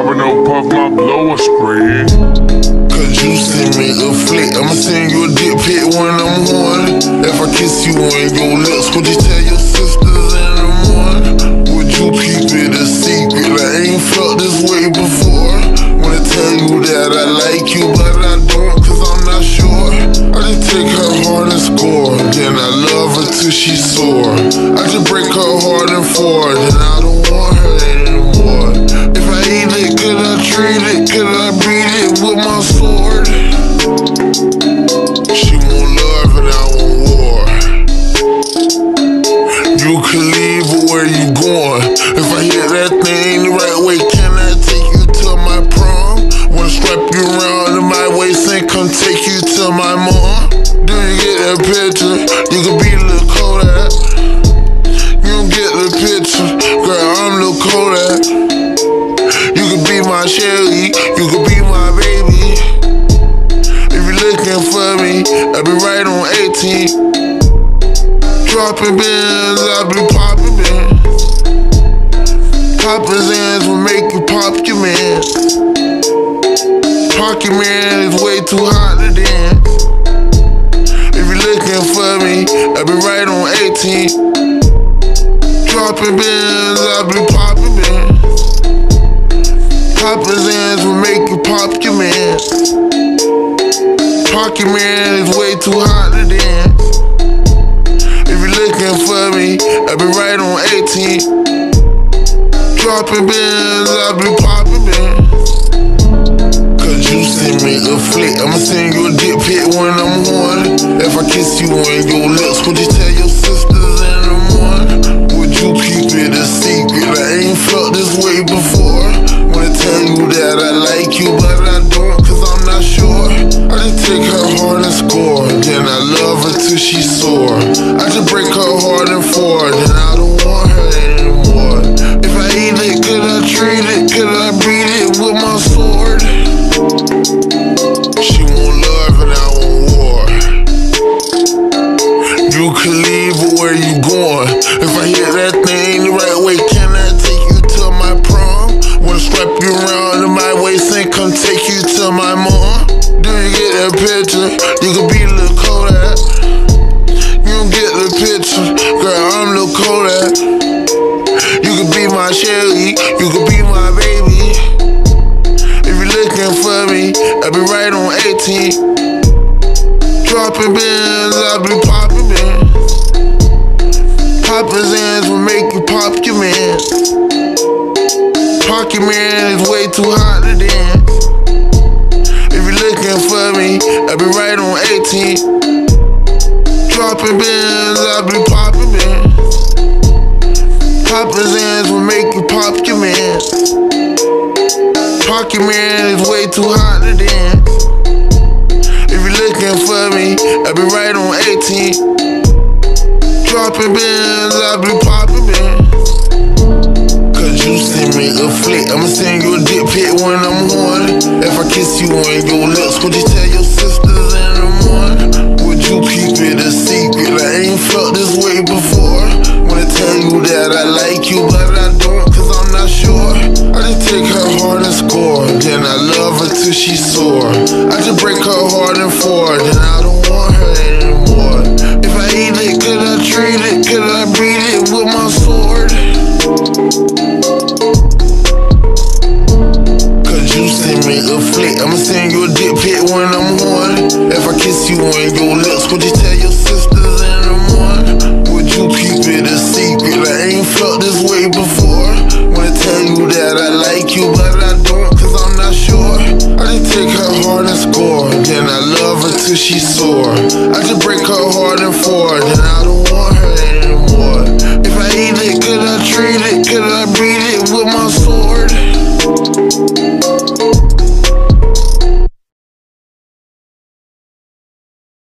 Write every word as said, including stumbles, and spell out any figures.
popping up, puff my blower spray. Cause you send me a flick, I'ma send you a dick pic when I'm horny. If I kiss you on your lips, would you tell your sisters in the morning? Would you keep it a secret? I ain't felt this way before. Wanna tell you that I like you, but I don't, cause I'm not sure. I just take her heart and score, then I love her till she's sore. I just break her heart in four, then I don't want her anymore. If I eat it, could I treat it? Could I beat it with my sword? She want love and I want war. You can leave, but where you going? If I hit that thing the right way, can I take you to my prom? Wanna strap you around in my waist and come take you to my mom? Do you get that picture? You could be Lil Kodak. You don't get the picture, girl, I'm Lil Kodak. You could be my Shelly, you could be my baby. If you're looking for me, I'll be right on eighteen. Dropping bins, I'll be popping bins. Poppin' Zans will make you pop your man. Pocket man is way too hot to dance. If you're looking for me, I'll be right on eighteen. Dropping bins, I'll be popping bins. Poppin' Zans will make you pop your man. Pocket man is way too hot to dance. If you're looking for me, I'll be right on eighteen. Dropping bins, I'll be popping bins. Cause you send me a flick, I'ma send you a dick pic when I'm horny. If I kiss you on your lips, would you tell your sisters in the morning? Would you keep it a secret? I ain't felt this way before. Wanna tell you that I like you, but I don't, cause I'm not sure. I just take her heart and score, then I love her till she's sore. I just break her heart in four, then I don't want her anymore. If I eat it, could I treat it? Could I beat it with my sword? She want love and I want war. You can leave, but where you going? If I hit that thing the right way, can I take you to my prom? Wanna strap you around in my waist and come take you to my mom? Do you get that picture? You could be Lil Kodak. You don't get the picture, girl, I'm Lil Kodak. You could be my Shelly, you could be my baby. If you're looking for me, I'll be right on eighteen. Dropping bins, I'll be popping bins. Poppin' Zans will make you pop your man. Pocket man is way too hot to dance. If you're looking for me, I'll be right on eighteen. Dropping bins, I'll be popping bins. Poppin' Zans will make you pop your man. Pocket man is way too hot to dance. If you're looking for me, I'll be right on eighteen. Dropping bins, I'll be popping bins. Cause you send me a flick, I'ma send you a dick pic when I'm horny. If I kiss you on your lips, would you tell your sisters in the morning? Would you keep it a secret? I ain't felt this way before. Wanna tell you that I like you, but I don't, cause I'm not sure. I just take her heart and score, then I love her till she's sore. I just break her heart in four, then I don't want her anymore. If I eat it, could I treat it? Could I beat it with my sword? Cause you send me a flick, I'ma send you a dick pic when I'm horny. If I kiss you on your lips, would you tell your sisters in the morning? Would you keep it a secret? I ain't felt this way before. Wanna tell you that I like you, but I don't, cause I'm not sure. I just take her heart and score, then I love her till she's sore. I just break her heart in four, then I don't want her anymore. If I eat it, could I treat it? Could I beat it with my